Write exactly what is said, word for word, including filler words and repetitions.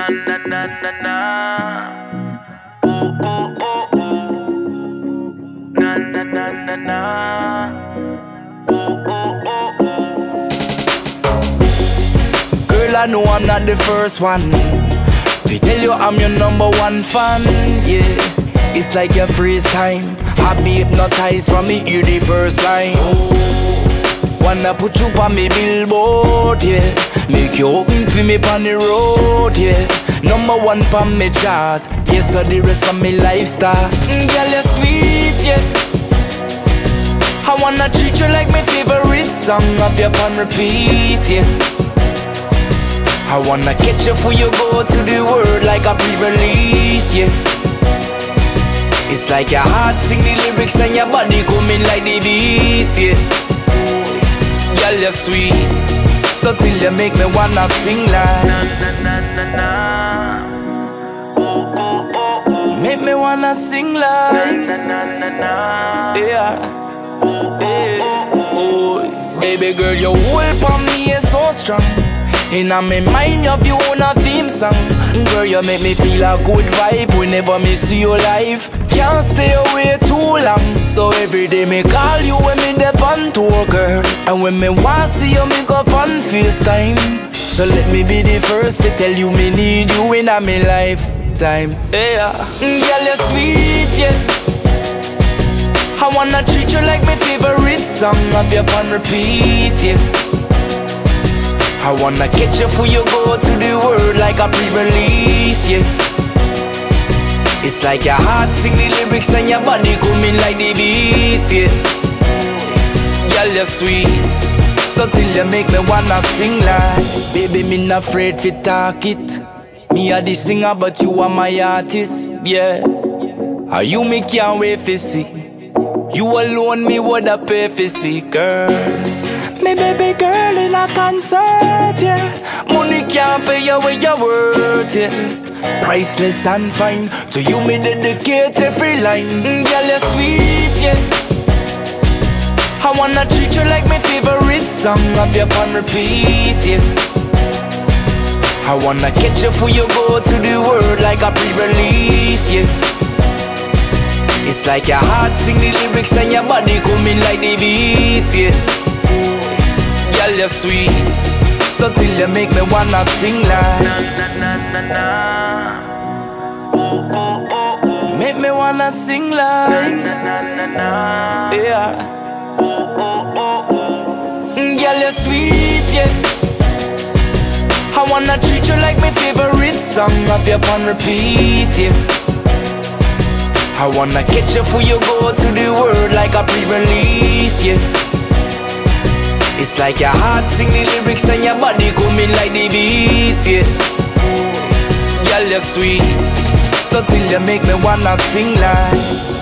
Na na na na na. Oh oh oh oh. Na na na na na. Oh oh oh oh. Girl, I know I'm not the first one. They tell you I'm your number one fan, yeah. It's like your freeze time. I be hypnotized from me hear the first line. Wanna put you on me billboard, yeah. Make you open for me on the road, yeah. Number one on me chart, yeah, so the rest of me lifestyle. Mm, girl, you're sweet, yeah. I wanna treat you like my favorite song. Have you on repeat, yeah. I wanna catch you before you go to the world like a pre-release, yeah. It's like your heart sing the lyrics and your body coming like the beat, yeah. Girl, you're sweet, so till you make me wanna sing like Na na na na na. Oh oh oh oh. Make me wanna sing like Na na na na. yeah. Oh oh oh oh. Baby girl, your hold on me is so strong. And I'm in mind of you on a theme song. Girl, you make me feel a good vibe whenever me see you live. Can't stay away too long, so every day me call you when me dep on tour, girl. And when me want see you, me go on FaceTime. So let me be the first to tell you me need you in a me lifetime. Yeah, girl, you're sweet, yeah. I wanna treat you like my favorite song. Have you on repeat, yeah. I wanna catch you before you go to the world like a pre-release, yeah. It's like your heart sing the lyrics and your body coming like the beat, yeah. Girl, you're sweet, so till you make me wanna sing like. Baby, me not afraid to talk it. Me a the singer, but you are my artist, yeah. Are you me can't wait to see. You alone me woulda pay for see, girl. Me baby girl in a concert, yeah. Money can't pay you what you're worth, yeah. Priceless and fine, to you me dedicate every line. Mm, girl, you're sweet, yeah. I wanna treat you like my favorite song. Have you on repeat, yeah. I wanna catch you before you go to the world like a pre-release, yeah. It's like your heart sing the lyrics and your body coming like the beat, yeah. Girl, you're sweet, so till you make me wanna sing like Na na na na na. Oh oh oh oh. Make me wanna sing Na like na na na na. yeah. Oh oh oh oh. Mm, girl, you're sweet, yeah. I wanna treat you like my favorite song. Have you on repeat, yeah. I wanna catch you before you go to the world like a pre-release, yeah. It's like your heart sing the lyrics and your body coming like the beat, yeah. Girl, you're sweet, so till you make me wanna sing like